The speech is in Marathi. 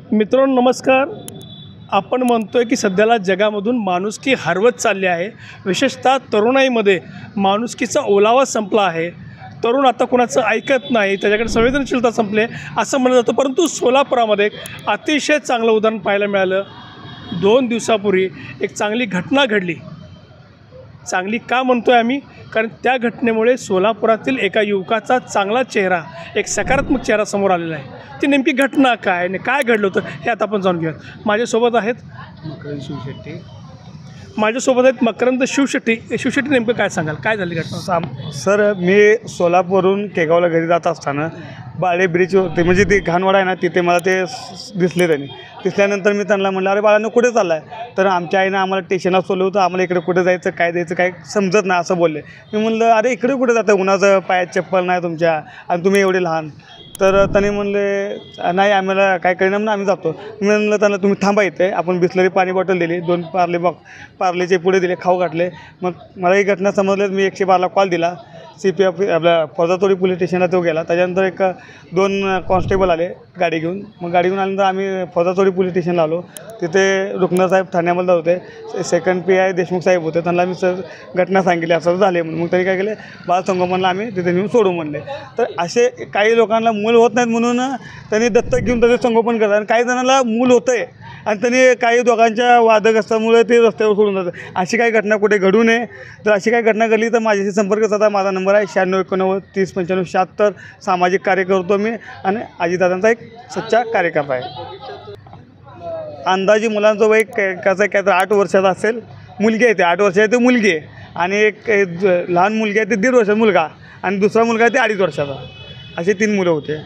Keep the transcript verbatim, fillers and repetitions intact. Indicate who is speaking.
Speaker 1: मित्रांनो नमस्कार. आपण म्हणतोय की सध्याला जगामधून माणुसकी हरवत चालली आहे. विशेषतः तरुणाईमध्ये माणुसकीचा ओलावा संपला आहे. तरुण आता कुणाचं ऐकत नाही, त्याच्याकडे संवेदनशीलता संपली आहे असं म्हणलं जातं. परंतु सोलापुरामध्ये एक अतिशय चांगलं उदाहरण पाहायला मिळालं. दोन दिवसापूर्वी एक चांगली घटना घडली. चांगली का म्हणतोय आम्ही? कारण त्या घटनेमुळे सोलापुरातील एका युवकाचा चांगला चेहरा, एक सकारात्मक चेहरा समोर आलेला आहे. ती नेमकी घटना काय आणि काय घडलं होतं हे आता आपण जाणून घेऊयात. माझ्यासोबत आहेत
Speaker 2: मकरंद शिवशेट्टी.
Speaker 1: माझ्यासोबत आहेत मकरंद शिवशेट्टी. शिवशेट्टी नेमकं काय सांगाल, काय झाली घटना?
Speaker 2: साम सर मी सोलापूरवरून केगावला घरी जात असताना बाळे ब्रिज होते, म्हणजे ते घाणवाडा आहे ना, तिथे मला ते स- दिसले. त्यांनी दिसल्यानंतर मी त्यांना म्हटलं, अरे बाळांनो कुठे चालला आहे? तर आमच्या आईनं आम्हाला स्टेशनला सोडलं होतं, आम्हाला इकडे कुठे जायचं, काय द्यायचं काय समजत नाही असं बोलले. मी म्हणलं, अरे इकडे कुठे जातं, उन्हाचं पायात चप्पल नाही तुमच्या आणि तुम्ही एवढे लहान. तर त्यांनी म्हणले, नाही आम्हाला काय कळणार ना, आम्ही जातो. मी म्हणलं त्यांना, तुम्ही थांबा इथे. आपण बिस्लरी पाणी बॉटल दिली, दोन पार्ले बॉक पार्लेचे पुढे दिले, खाऊ घातले. मग मला ही घटना समजलं. मी एकशे बाराला कॉल दिला. सी पी एफ आपल्या फौजातोडी पोलीस स्टेशनला तो गेला. त्याच्यानंतर एक दोन कॉन्स्टेबल आले गाडी घेऊन. मग गाडी घेऊन आल्यानंतर आम्ही फौजातोडी पोलीस स्टेशनला आलो. तिथे रुग्णसाहेब ठाण्यामध्ये होते, second P I Deshmukh saheb होते. त्यांना मी सर घटना सांगितली, असं झाले म्हणून. मग त्यांनी काय केले, बालसंगोपनला आम्ही तिथे नेऊन सोडू म्हणले. तर असे काही लोकांना मूल होत नाहीत म्हणून त्यांनी दत्तक घेऊन त्याचे संगोपन करतात. आणि काही जणांना मूल होतं आहे आणि त्यांनी काही दोघांच्या वादग्रस्तामुळे ते रस्त्यावर सोडून जातात. अशी काही घटना कुठे घडू नये. तर अशी काही घटना घडली तर माझ्याशी संपर्क साधा. माझा नंबर आहे शहाण्णव एकोणनव्वद तीस पंच्याण्णव शहात्तर. सामाजिक कार्य करतो मी आणि अजितदादांचा एक सच्चा कार्यकर्ता आहे. अंदाजे मुलांचं वय काय कसं काय तर आठ वर्षाचा असेल. मुलगी आहे, ते आठ वर्षाची ते मुलगी आहे. आणि एक लहान मुलगी आहे, ते दीड वर्षाचा मुलगा. आणि दुसरा मुलगा आहे ते अडीच वर्षाचा. असे तीन मुलं होते.